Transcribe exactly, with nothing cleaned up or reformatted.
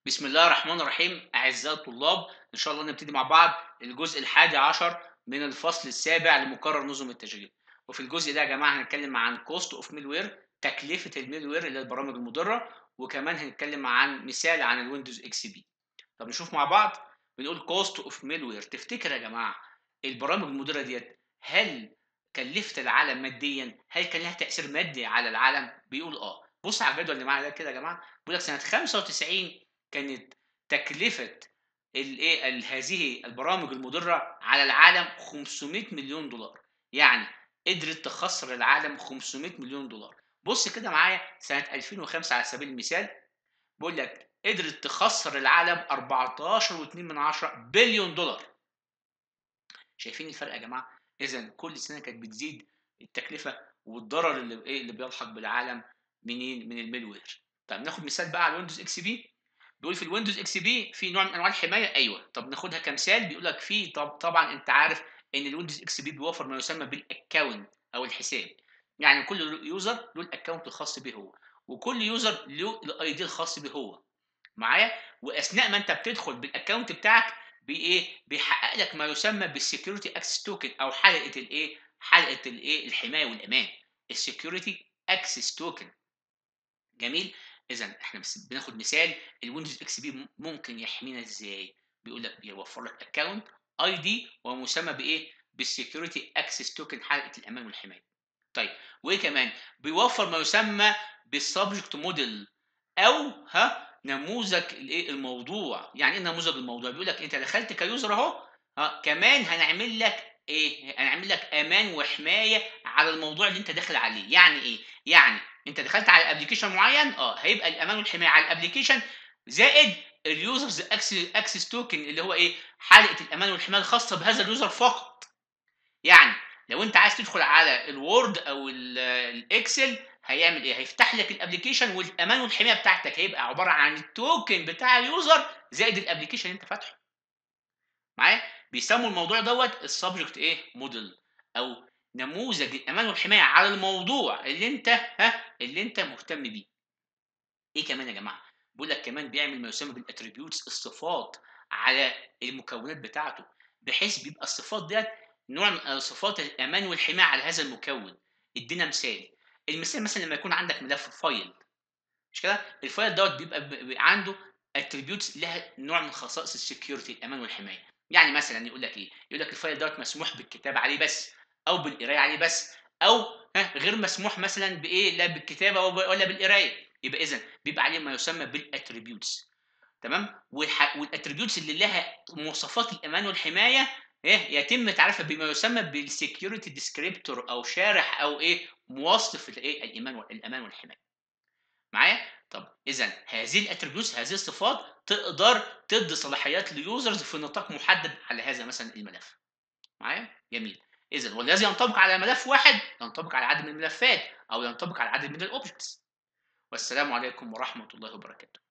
بسم الله الرحمن الرحيم أعزائي الطلاب. إن شاء الله نبتدي مع بعض الجزء الحادي عشر من الفصل السابع لمقرر نظم التشغيل. وفي الجزء ده يا جماعة هنتكلم عن كوست اوف ميلوير، تكلفة الميلوير اللي هي البرامج المضرة، وكمان هنتكلم عن مثال عن الويندوز اكس بي. طب نشوف مع بعض. بنقول كوست اوف ميلوير. تفتكر يا جماعة البرامج المضرة ديت هل كلفت العالم ماديا؟ هل كان لها تأثير مادي على العالم؟ بيقول اه. بص على الجدول اللي معايا ده كده يا جماعة. بيقول لك سنة خمسة وتسعين كانت تكلفة الايه ال- هذه البرامج المضرة على العالم خمسمائة مليون دولار. يعني قدرت تخسر العالم خمسمائة مليون دولار. بص كده معايا سنة ألفين وخمسة على سبيل المثال. بيقول لك قدرت تخسر العالم أربعتاشر فاصلة اتنين من عشرة بليون دولار. شايفين الفرق يا جماعة؟ إذا كل سنة كانت بتزيد التكلفة والضرر اللي ايه اللي بيلحق بالعالم منين؟ من الميلوير. طب ناخد مثال بقى على الويندوز اكس بي. بيقول في الويندوز اكس بي في نوع من انواع الحمايه. ايوه، طب ناخدها كمثال. بيقول لك في طب طبعا انت عارف ان الويندوز اكس بي بيوفر ما يسمى بالاكونت او الحساب. يعني كل يوزر له الاكونت الخاص به هو، وكل يوزر له الاي دي الخاص به هو. معايا؟ واثناء ما انت بتدخل بالاكونت بتاعك بايه بيحقق لك ما يسمى بالسكيورتي اكسس توكن او حلقه الايه حلقه الايه الحمايه والامان. السكيورتي اكسس توكن. جميل. اذا احنا بس بناخد مثال الويندوز اكس بي ممكن يحمينا ازاي. بيقول لك بيوفر لك اكونت اي دي ومسمى بايه بالسكيورتي اكسس توكن حلقه الامان والحمايه. طيب، وايه كمان؟ بيوفر ما يسمى بالسبجكت موديل او ها نموذج الايه الموضوع. يعني ايه نموذج الموضوع؟ بيقول لك انت دخلت كيوزر اهو، ها كمان هنعمل لك ايه؟ هنعمل لك امان وحمايه على الموضوع اللي انت داخل عليه. يعني ايه؟ يعني انت دخلت على ابلكيشن معين، اه هيبقى الامان والحمايه على الابلكيشن زائد اليوزرز اكسس توكن اللي هو ايه حلقه الامان والحمايه الخاصه بهذا اليوزر فقط. يعني لو انت عايز تدخل على الوورد او ال- الاكسل هيعمل ايه؟ هيفتح لك الابلكيشن والامان والحمايه بتاعتك هيبقى عباره عن التوكن بتاع اليوزر زائد الابلكيشن اللي انت فاتحه. معايا؟ بيسموا الموضوع دوت السبجكت ايه موديل او نموذج الامان والحمايه على الموضوع اللي انت ها اللي انت مهتم بيه. ايه كمان يا جماعه؟ بيقول لك كمان بيعمل ما يسمى بالاتريبيوتس الصفات على المكونات بتاعته، بحيث بيبقى الصفات ديت نوع من صفات الامان والحمايه على هذا المكون. ادينا مثال. المثال مثلا لما يكون عندك ملف فايل، مش كده؟ الفايل دوت بيبقى بيبقى عنده اتريبيوتس لها نوع من خصائص السكيورتي الامان والحمايه. يعني مثلا يقول لك ايه؟ يقول لك الفايل دوت مسموح بالكتابه عليه بس، او بالقرايه عليه بس، او ها غير مسموح مثلا بايه؟ لا بالكتابه وب- ولا بالقرايه. يبقى اذا بيبقى عليه ما يسمى بالاتريبيوتس. تمام؟ والاتريبيوتس اللي لها مواصفات الامان والحمايه ايه يتم تعريفها بما يسمى بالسكيورتي ديسكريبتور او شارح او ايه موصف الايه الايمان والامان والحمايه. معايا؟ طب اذا هذه الاتريبيوتس هذه الصفات تقدر تدي صلاحيات ليوزرز في نطاق محدد على هذا مثلا الملف. معايا؟ جميل. اذا والذي ينطبق على ملف واحد ينطبق على عدد من الملفات او ينطبق على عدد من الاوبجكتس. والسلام عليكم ورحمه الله وبركاته.